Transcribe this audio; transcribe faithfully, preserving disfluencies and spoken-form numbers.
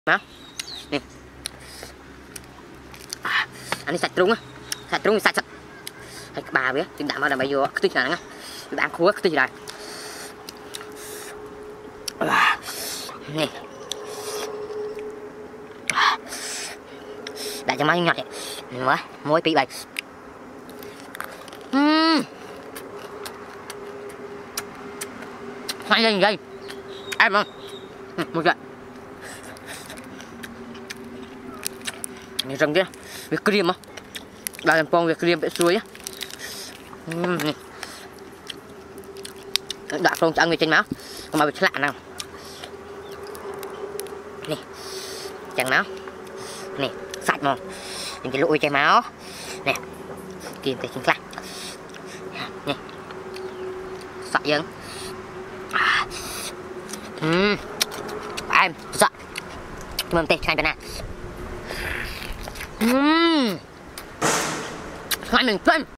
máu nè. À, anh đi sạch trúng á, sạch trúng sạch sạch hay bà biết tìm đảm bảo là bây giờ cái này nó đang khua cái gì đây nè đại cho má nhọt vậy mới muối bị bạch hay lên đây em không một trận này rừng kia việc cream á đây làm con việc cream bị suối á đặt luôn cho ăn người trên máu còn mà bị lạ nào nè chẳng máu nè sạch mà những cái lụi chảy máu nè kìm cái chính lạnh nè sạch dân à. Uhm. Em sợ mầm tê xanh nè uhm. Hai mình phân